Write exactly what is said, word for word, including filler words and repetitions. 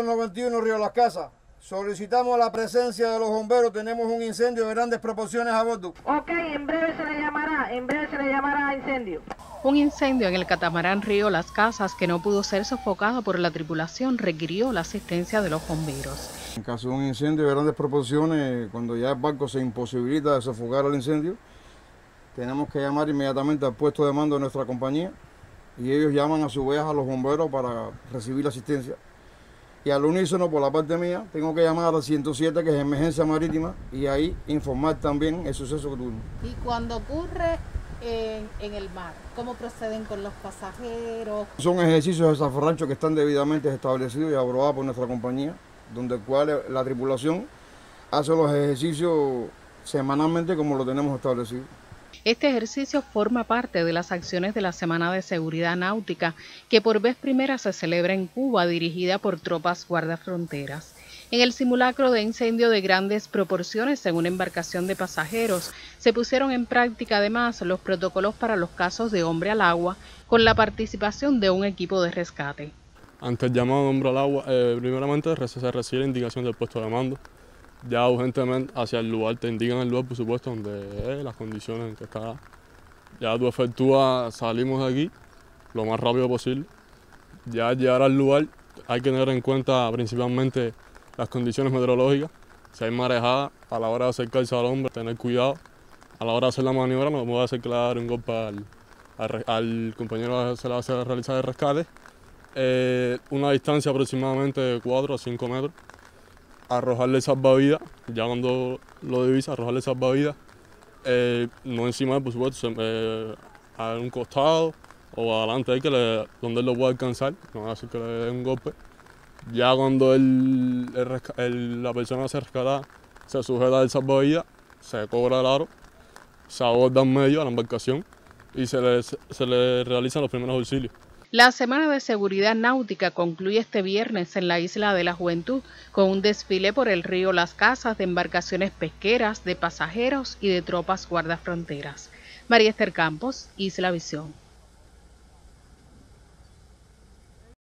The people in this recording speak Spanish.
dos noventa y uno Río Las Casas. Solicitamos la presencia de los bomberos. Tenemos un incendio de grandes proporciones a bordo. Ok, en breve se le llamará, en breve se le llamará a incendio. Un incendio en el catamarán Río Las Casas que no pudo ser sofocado por la tripulación requirió la asistencia de los bomberos. En caso de un incendio de grandes proporciones, cuando ya el barco se imposibilita de sofocar el incendio, tenemos que llamar inmediatamente al puesto de mando de nuestra compañía y ellos llaman a su vez a los bomberos para recibir la asistencia. Y al unísono, por la parte mía, tengo que llamar al ciento siete, que es emergencia marítima, y ahí informar también el suceso que tuvimos. Y cuando ocurre en, en el mar, ¿cómo proceden con los pasajeros? Son ejercicios de zafarrancho que están debidamente establecidos y aprobados por nuestra compañía, donde cual la tripulación hace los ejercicios semanalmente como lo tenemos establecido. Este ejercicio forma parte de las acciones de la Semana de Seguridad Náutica, que por vez primera se celebra en Cuba, dirigida por tropas guardafronteras. En el simulacro de incendio de grandes proporciones en una embarcación de pasajeros, se pusieron en práctica además los protocolos para los casos de hombre al agua, con la participación de un equipo de rescate. Ante el llamado de hombre al agua, eh, primeramente se recibe la indicación del puesto de mando. Ya urgentemente hacia el lugar, te indican el lugar, por supuesto, donde es, las condiciones en que está. Ya tú efectúas, salimos de aquí lo más rápido posible. Ya al llegar al lugar hay que tener en cuenta principalmente las condiciones meteorológicas. Si hay marejada, a la hora de acercarse al hombre, tener cuidado. A la hora de hacer la maniobra no puede hacer que le dar un golpe al, al, al compañero que se le va a hacer realizar el rescate. Eh, una distancia aproximadamente de cuatro a cinco metros. Arrojarle salvavidas, ya cuando lo divisa, arrojarle salvavidas, eh, no encima, por supuesto, eh, a un costado o adelante ahí que le, donde él lo pueda alcanzar, no va a hacer que le dé un golpe. Ya cuando el, el, el, la persona se rescata, se sujeta al salvavidas, se cobra el aro, se aborda en medio a la embarcación y se le, se le realizan los primeros auxilios. La Semana de Seguridad Náutica concluye este viernes en la Isla de la Juventud con un desfile por el río Las Casas de embarcaciones pesqueras, de pasajeros y de tropas guardafronteras. María Esther Campos, Isla Visión.